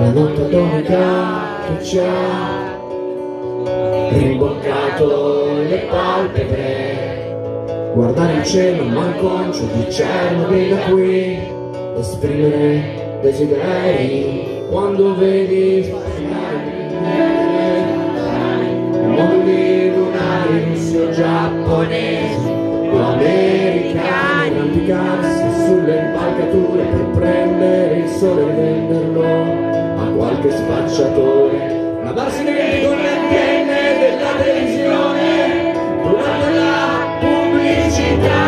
la notte atomica che ci ha rimboccato le palpebre, guardare il cielo malconcio di Chernobyl da qui, esprimere desideri quando vedi mondi lunari russi o giapponesi o americani arrampicarsi sulle impalcature per prendere il sole e venderlo a qualche spacciatore, lavarsi le mani con le antenne della televisione durante la pubblicità.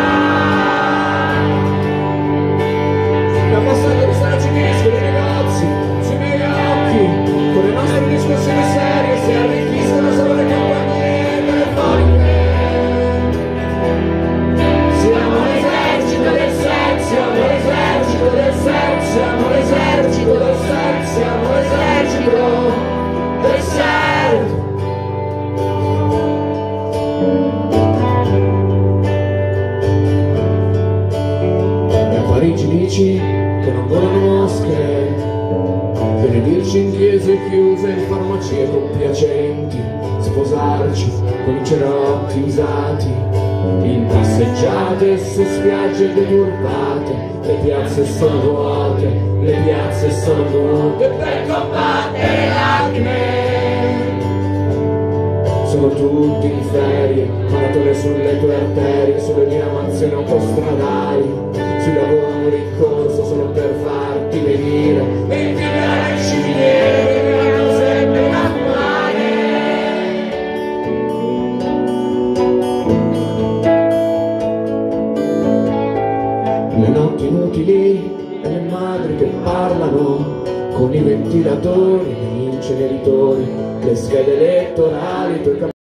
La posta del ristorante cinese, dei negozi, sui miei occhi, con le nostre discussioni serie si arricchiscono solo le compagnie telefoniche. Siamo l'esercito del sex, siamo l'esercito del sex, siamo l'esercito del sex, siamo l'esercito del sex. E a Parigi dici che non volano mosche, benedirci in chiese chiuse, in farmacie compiacenti, sposarci con i cerotti usati, in passeggiate su spiagge deturpate, le piazze sono vuote, le piazze sono nude per combattere l'acne. Sono tutti in ferie, maratone sulle tue arterie, sulle diramazioni autostradali, sui lavori in corso solo per farti venire e inviare le ciminiere che hanno sempre da fumare. Le notti inutili e le madri che parlano con i ventilatori, gli inceneritori, le schede elettorali,